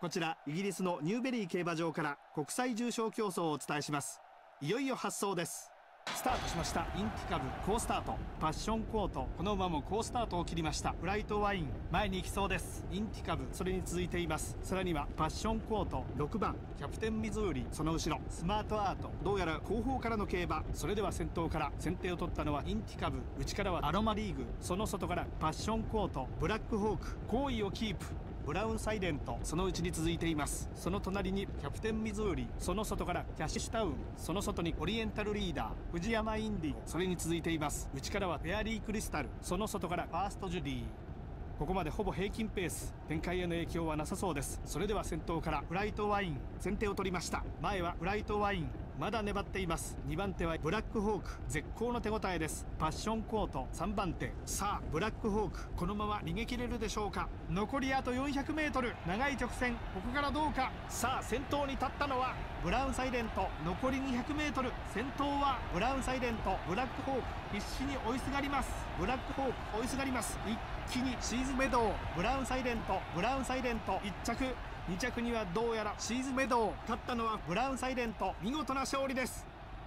こちらイギリスのニューベリー競馬場から国際重賞競争をお伝えします。いよいよ発走です。スタートしました。インティカブ好スタート。パッションコート、この馬も好スタートを切りました。フライトワイン前に行きそうです。インティカブそれに続いています。さらにはパッションコート、6番キャプテンミズーリ、その後ろスマートアート、どうやら後方からの競馬。それでは先頭から先手を取ったのはインティカブ、内からはアロマリーグ、その外からパッションコート、ブラックホーク、好位をキープ。ブラウンサイレントそのうちに続いています。その隣にキャプテンミズーリ、その外からキャッシュタウン、その外にオリエンタルリーダー、藤山インディゴ、それに続いています。内からはフェアリークリスタル、その外からファーストジュディ。ここまでほぼ平均ペース、展開への影響はなさそうです。それでは先頭からフライトワイン先手を取りました。前はフライトワインまだ粘っています。2番手はブラックホーク、絶好の手応えです。パッションコート3番手、さあブラックホークこのまま逃げ切れるでしょうか。残りあと 400m、 長い直線、ここからどうか。さあ先頭に立ったのはブラウンサイレント、残り 200m、 先頭はブラウンサイレント、ブラックホーク必死に追いすがります。ブラックホーク追いすがります。一気にシーズメドウ、ブラウンサイレント、ブラウンサイレント1着、2着にはどうやらシーズメドウ、勝ったのはブラウンサイレント、見事な勝利です。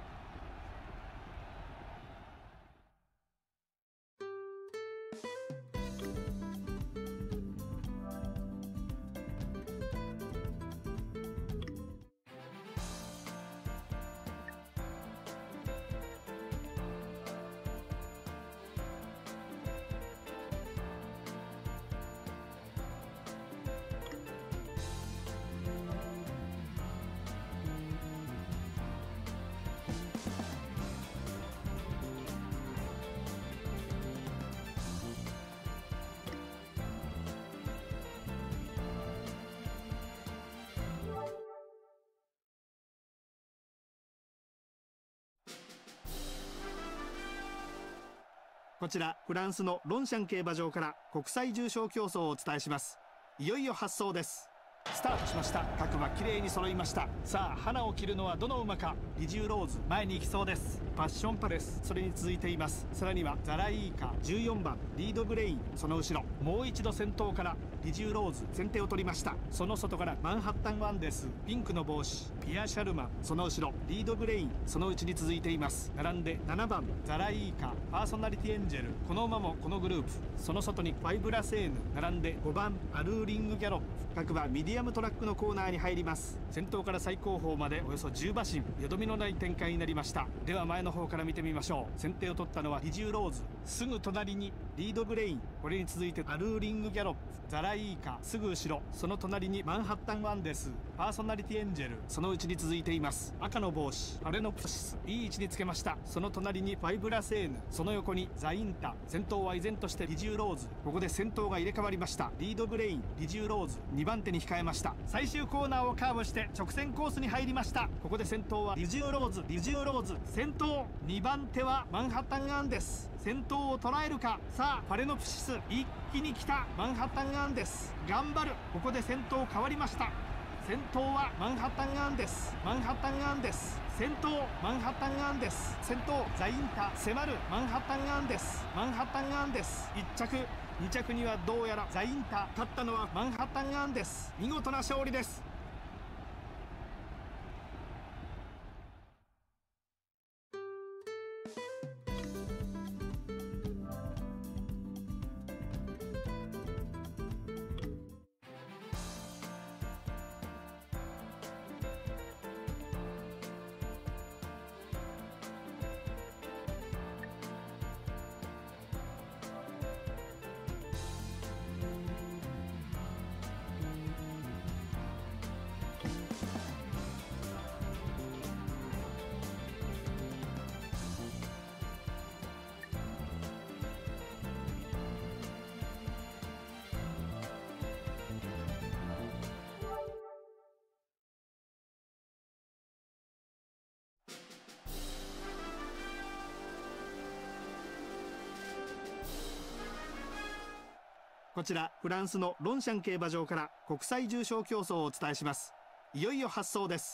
こちらフランスのロンシャン競馬場から国際重賞競争をお伝えします。いよいよ発走です。スタートしました。各馬きれいに揃いました。さあ花を切るのはどの馬か。リジューローズ前に行きそうです。パッションパレスそれに続いています。さらにはザライーカ14番リードブレイン、その後ろもう一度先頭からリジューローズ先手を取りました。その外からマンハッタンワンです。ピンクの帽子ピア・シャルマン、その後ろリードブレイン、そのうちに続いています。並んで7番ザライーカパーソナリティエンジェル、この馬もこのグループ。その外にファイブラセーヌ、並んで5番アルーリングギャロップ。各馬ミディアムトラックのコーナーに入ります。先頭から最後方までおよそ10馬身、よどみのない展開になりました。では前の方から見てみましょう。先手を取ったのはリジューローズ、すぐ隣にリードブレイン、これに続いてアルーリングギャロップ、ザライーカすぐ後ろ、その隣にマンハッタンワンです。パーソナリティエンジェルそのうちに続いています。赤の帽子パレノプシスいい位置につけました。その隣にファイブラセーヌ、その横にザインタ。先頭は依然としてリジューローズ。ここで先頭が入れ替わりました。リードブレインリジューローズ2番手に控えました。最終コーナーをカーブして直線コースに入りました。ここで先頭はリジューローズ、リジューローズ先頭。2番手はマンハッタンアンです。先頭を捉えるか。さあパレノプシス一気に来た。マンハッタンアンです。頑張る。ここで先頭変わりました。先頭はマンハッタンアンです。マンハッタンアンです。先頭マンハッタンアンです。先頭ザインタ迫る。マンハッタンアンです。マンハッタンアンです。1着2着にはどうやらザインタ。勝ったのはマンハッタンアンです。見事な勝利です。こちらフランスのロンシャン競馬場から国際重賞競争をお伝えします。いよいよ発走です。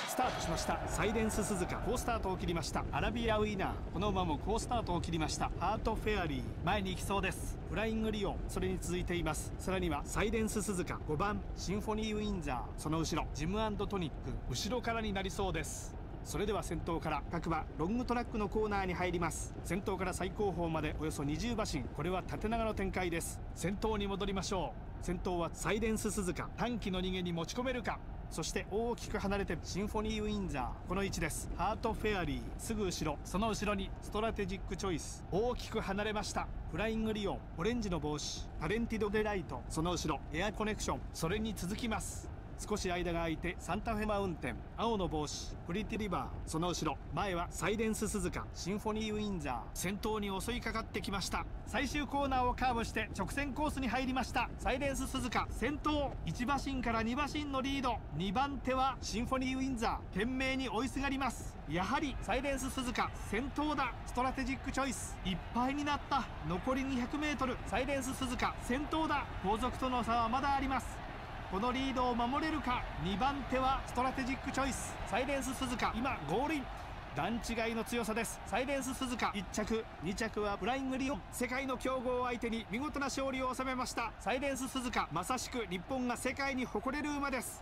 スタートしました。サイレンス鈴鹿好スタートを切りました。アラビアウィナーこの馬も好スタートを切りました。ハートフェアリー前に行きそうです。フライングリオンそれに続いています。さらにはサイレンス鈴鹿5番シンフォニーウィンザーその後ろジム&トニック後ろからになりそうです。それでは先頭から各馬ロングトラックのコーナーに入ります。先頭から最後方までおよそ20馬身、これは縦長の展開です。先頭に戻りましょう。先頭はサイレンス鈴鹿短期の逃げに持ち込めるか。そして大きく離れてシンフォニーウィンザーこの位置です。ハートフェアリーすぐ後ろ、その後ろにストラテジックチョイス大きく離れました。フライングリオンオレンジの帽子タレンティドデライトその後ろエアコネクションそれに続きます。少し間が空いてサンタフェマウンテン青の帽子プリティリバーその後ろ前はサイレンス鈴鹿シンフォニーウィンザー先頭に襲いかかってきました。最終コーナーをカーブして直線コースに入りました。サイレンス鈴鹿先頭1馬身から2馬身のリード、2番手はシンフォニーウィンザー懸命に追いすがります。やはりサイレンス鈴鹿先頭だ。ストラテジックチョイスいっぱいになった。残り 200m サイレンス鈴鹿先頭だ。後続との差はまだあります。このリードを守れるか。2番手はストラテジックチョイスサイレンス鈴鹿今ゴールイン。段違いの強さです。サイレンス鈴鹿1着2着はフライングリオン世界の強豪を相手に見事な勝利を収めました。サイレンス鈴鹿まさしく日本が世界に誇れる馬です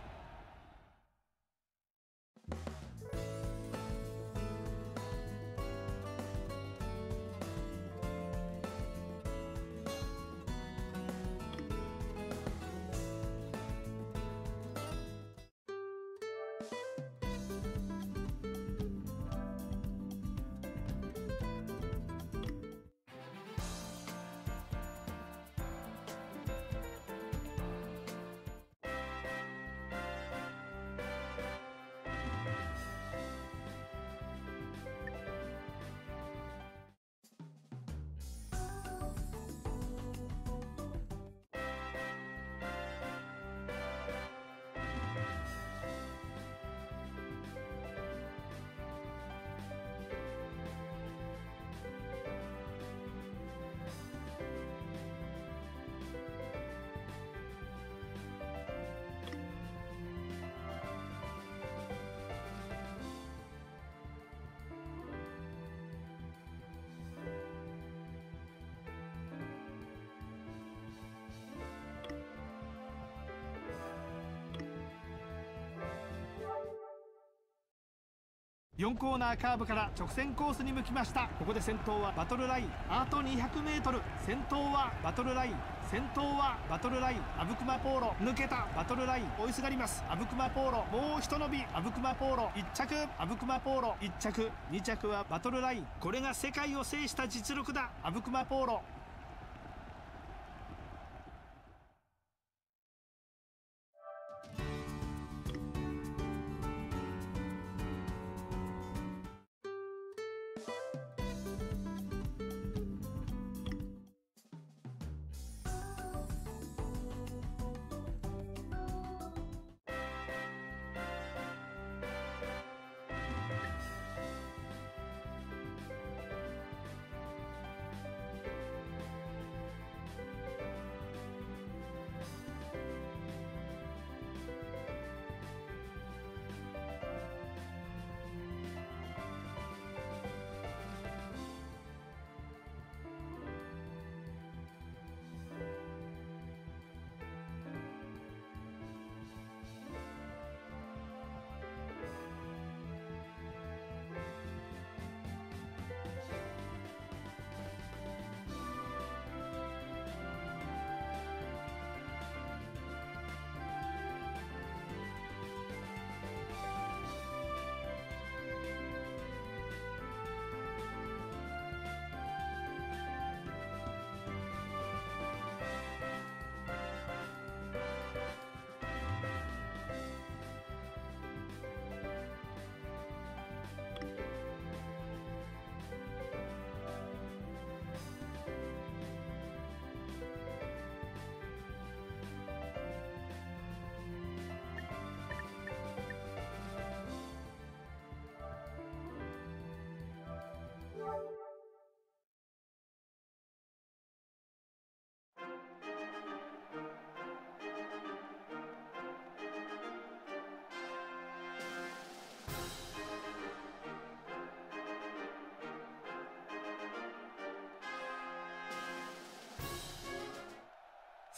。4コーナーカーブから直線コースに向きました。ここで先頭はバトルラインあと 200m 先頭はバトルライン先頭はバトルラインアブクマポーロ抜けた。バトルライン追いすがります。アブクマポーロもうひと伸び。アブクマポーロ1着アブクマポーロ1着2着はバトルラインこれが世界を制した実力だ。アブクマポーロ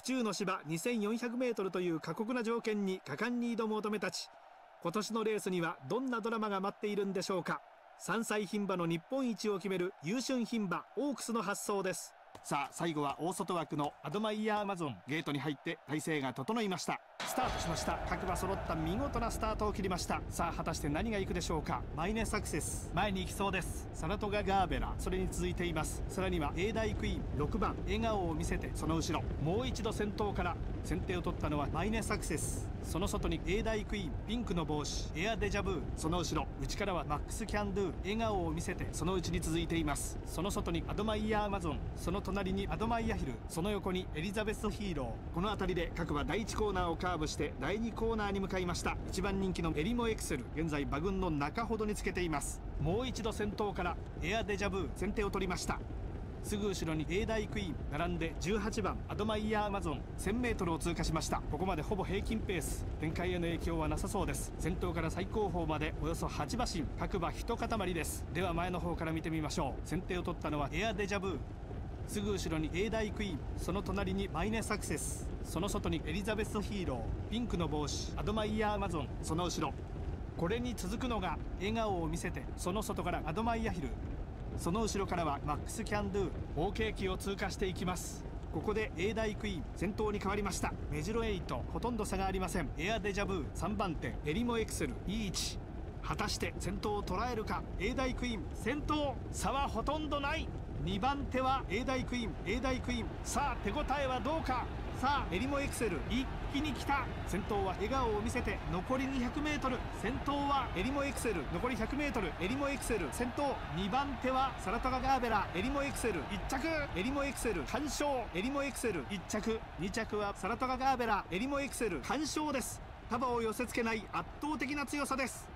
府中の芝 2400m という過酷な条件に果敢に挑む乙女たち。今年のレースにはどんなドラマが待っているんでしょうか。3歳牝馬の日本一を決める優春牝馬オークスの発走です。さあ最後は大外枠のアドマイヤーアマゾン。ゲートに入って体勢が整いました。スタートしました。各馬揃った見事なスタートを切りました。さあ果たして何がいくでしょうか。マイネサクセス前に行きそうです。サラトガガーベラ、それに続いています。さらには A 大クイーン6番笑顔を見せて、その後ろもう一度先頭から。先手を取ったのはマイネサクセス。その外に A 大クイーンピンクの帽子エアデジャブー。その後ろ内からはマックスキャンドゥ笑顔を見せて、そのうちに続いています。その外にアドマイヤーアマゾン、その隣にアドマイヤヒル、その横にエリザベスヒーロー。この辺りで各馬第1コーナーをカーブして第2コーナーに向かいました。1番人気のエリモエクセル、現在馬群の中ほどにつけています。もう一度先頭からエアデジャブー先手を取りました。すぐ後ろに A 大クイーン並んで18番アドマイヤーアマゾン 1000m を通過しました。ここまでほぼ平均ペース、展開への影響はなさそうです。先頭から最後方までおよそ8馬身、各馬一塊です。では前の方から見てみましょう。先手を取ったのはエアデジャブー、すぐ後ろに A 大クイーン、その隣にマイネサクセス、その外にエリザベスヒーローピンクの帽子アドマイヤーアマゾン、その後ろこれに続くのが笑顔を見せて、その外からアドマイヤヒル、その後ろからはマックスキャンドゥ。合計機を通過していきます。ここで A 大クイーン先頭に変わりました。メジロ8ほとんど差がありません。エアデジャブー3番手エリモエクセルいい位置。果たして先頭を捉えるか。 A 大クイーン先頭、差はほとんどない。2番手は A 大クイーン A 大クイーン。さあ手応えはどうか。さあエリモエクセル一気に来た。先頭は笑顔を見せて残り 200m。 先頭はエリモエクセル、残り 100m エリモエクセル先頭。2番手はサラトガガーベラ、エリモエクセル1着、エリモエクセル完勝。エリモエクセル1着、2着はサラトガガーベラ、エリモエクセル完勝です。束を寄せ付けない圧倒的な強さです。